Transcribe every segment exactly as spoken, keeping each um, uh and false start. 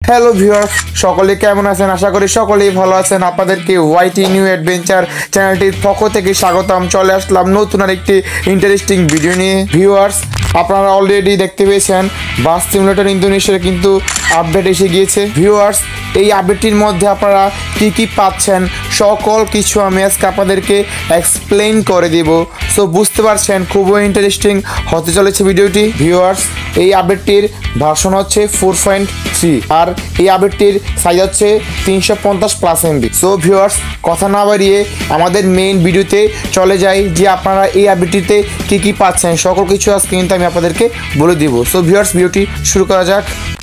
Hello viewers, সকলে কেমন আছেন? আশা করি সকলেই ভালো আছেন। আপনাদেরকে ওয়াইটি নিউ অ্যাডভেঞ্চার চ্যানেলটির পক্ষ থেকে স্বাগতম। চলে আসলাম নতুন আরেকটি ইন্টারেস্টিং ভিডিও নিয়ে। ভিউয়ার্স, আপনারা অলরেডি দেখতে পেয়েছেন বাস সিমুলেটর ইন্দোনেশিয়ার কিন্তু আপডেট এসে গিয়েছে। ভিউয়ার্স, এই আপডেটটির মধ্যে আপনারা কী কী পাচ্ছেন সকল কিছু আমি আজকে আপনাদেরকে এক্সপ্লেইন করে দিব। সো বুঝতে পারছেন খুবই ইন্টারেস্টিং হতে চলেছে ভিডিওটি। ভিউয়ার্স, এই আপডেটটির ভার্সন হচ্ছে ফোর পয়েন্ট থ্রি আর এই আপডেটটির সাইজ হচ্ছে তিনশো পঞ্চাশ প্লাস এমবি। সো ভিউয়ার্স, কথা না বাড়িয়ে আমাদের মেইন ভিডিওতে চলে যাই যে আপনারা এই আপডেটটিতে কী কী পাচ্ছেন সকল কিছু আজকে কিন্তু আমি আপনাদেরকে বলে দিব। সো ভিউয়ার্স, ভিডিওটি শুরু করা যাক।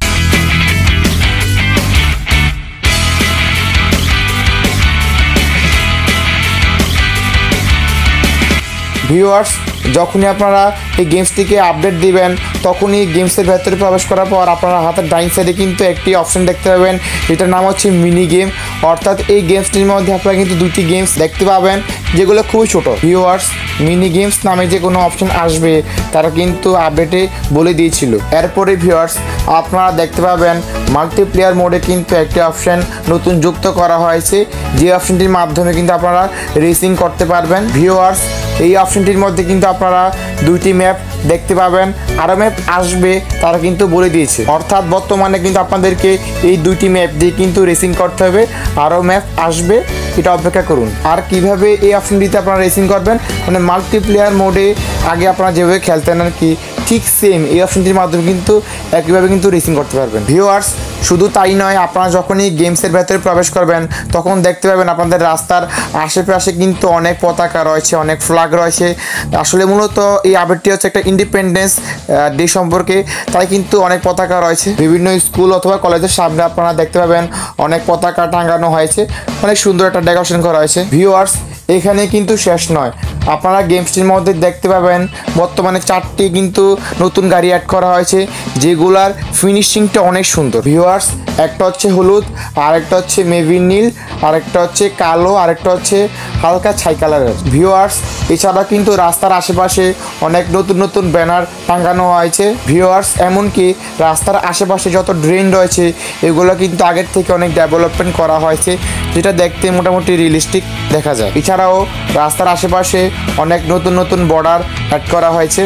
ভিউয়ার্স, যখনই আপনারা এই গেমসটিকে আপডেট দিবেন তখনই গেমসের ভেতরে প্রবেশ করার পর আপনারা হাতের ডাইন সাইডে কিন্তু একটি অপশন দেখতে পাবেন, যেটার নাম হচ্ছে মিনি গেম। অর্থাৎ এই গেমসটির মধ্যে আপনারা কিন্তু দুটি গেমস দেখতে পাবেন যেগুলো খুবই ছোট। ভিউয়ার্স, মিনি গেমস নামে যে কোনো অপশন আসবে তারা কিন্তু আপডেটে বলে দিয়েছিল। এরপরে ভিউয়ার্স, আপনারা দেখতে পাবেন মাল্টিপ্লেয়ার মোডে কিন্তু একটি অপশন নতুন যুক্ত করা হয়েছে, যে অপশনটির মাধ্যমে কিন্তু আপনারা রেসিং করতে পারবেন। ভিউয়ার্স, এই অপশনটির মধ্যে কিন্তু আপনারা দুইটি ম্যাপ দেখতে পাবেন, আরও ম্যাপ আসবে তারা কিন্তু বলে দিয়েছে। অর্থাৎ বর্তমানে কিন্তু আপনাদেরকে এই দুইটি ম্যাপ দিয়ে কিন্তু রেসিং করতে হবে, আরও ম্যাপ আসবে, এটা অপেক্ষা করুন। আর কিভাবে এই অপশনটিতে আপনারা রেসিং করবেন, মানে মাল্টিপ্লেয়ার মোডে আগে আপনারা যেভাবে খেলতেন আর কি, ঠিক সেম এই অপশনটির মাধ্যমে কিন্তু একইভাবে কিন্তু রেসিং করতে পারবেন। ভিউয়ার্স, শুধু তাই নয়, আপনারা যখনই গেমসের ভেতরে প্রবেশ করবেন তখন দেখতে পাবেন আপনাদের রাস্তার আশেপাশে কিন্তু অনেক পতাকা রয়েছে, অনেক ফ্ল্যাগ রয়েছে। আসলে মূলত এই আপডেটটি হচ্ছে একটা ইন্ডিপেন্ডেন্স ডে সম্পর্কে, তাই কিন্তু অনেক পতাকা রয়েছে। বিভিন্ন স্কুল অথবা কলেজের সামনে আপনারা দেখতে পাবেন অনেক পতাকা টাঙানো হয়েছে, অনেক সুন্দর একটা ডেকোরেশন করা হয়েছে। ভিউয়ার্স, এখানে কিন্তু শেষ নয়, আপনারা গেমসটির মধ্যে দেখতে পাবেন বর্তমানে চারটি কিন্তু নতুন গাড়ি অ্যাড করা হয়েছে, যেগুলার ফিনিশিংটা অনেক সুন্দর। ভিউয়ার্স, একটা হচ্ছে হলুদ, আরেকটা হচ্ছে মেভিন নীল, আরেকটা হচ্ছে কালো, আরেকটা হচ্ছে হালকা ছাই কালারের। ভিউয়ার্স, এছাড়া কিন্তু রাস্তার আশেপাশে অনেক নতুন নতুন ব্যানার টাঙানো হয়েছে। ভিউয়ার্স, এমনকি রাস্তার আশেপাশে যত ড্রেন রয়েছে এগুলো কিন্তু আগের থেকে অনেক ডেভেলপমেন্ট করা হয়েছে, যেটা দেখতে মোটামুটি রিয়েলিস্টিক দেখা যায়। এছাড়াও রাস্তার আশেপাশে অনেক নতুন নতুন বর্ডার অ্যাড করা হয়েছে।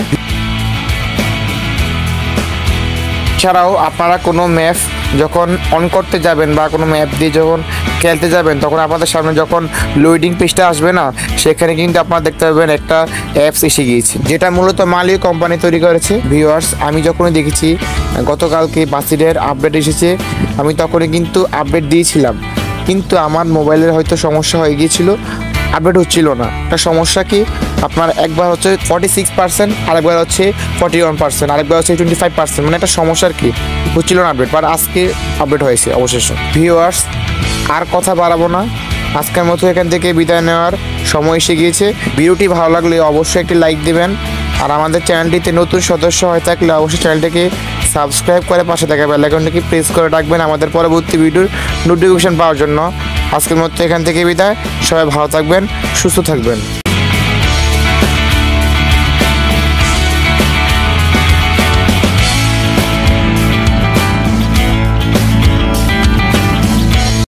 এছাড়াও আপনারা কোনো ম্যাপ যখন অন করতে যাবেন বা কোনো ম্যাপ দিয়ে যখন খেলতে যাবেন তখন আপনাদের সামনে যখন লোডিং পেজটা আসবে না, সেখানে কিন্তু আপনারা দেখতে পাবেন একটা অ্যাপস এসে গিয়েছে, যেটা মূলত মালিও কোম্পানি তৈরি করেছে। ভিউয়ার্স, আমি যখনই দেখেছি গতকালকে বাসিডের আপডেট এসেছে, আমি তখনই কিন্তু আপডেট দিয়েছিলাম, কিন্তু আমার মোবাইলের হয়তো সমস্যা হয়ে গিয়েছিল, আপডেট হচ্ছিল না। একটা সমস্যা কি, আপনার একবার হচ্ছে ফর্টি সিক্স পার্সেন্ট আরেকবার হচ্ছে ফর্টি ওয়ান পার্সেন্ট আরেকবার হচ্ছে টোয়েন্টি ফাইভ পার্সেন্ট মানে একটা সমস্যার কি হচ্ছিল না আপডেট, বাট আজকে আপডেট হয়েছে অবশেষে। ভিউয়ার্স, আর কথা বাড়াবো না, আজকের মতো এখান থেকে বিদায় নেওয়ার সময় এসে গিয়েছে। ভিডিওটি ভালো লাগলে অবশ্যই একটি লাইক দেবেন, আর আমাদের চ্যানেলটিতে নতুন সদস্য হয়ে থাকলে অবশ্যই চ্যানেলটিকে সাবস্ক্রাইব করে পাশে থাকা বেল আইকনটিকে প্রেস করে রাখবেন আমাদের পরবর্তী ভিডিওর নোটিফিকেশন পাওয়ার জন্য। আজকের মতো এখান থেকে বিদায়, সবাই ভালো থাকবেন, সুস্থ থাকবেন।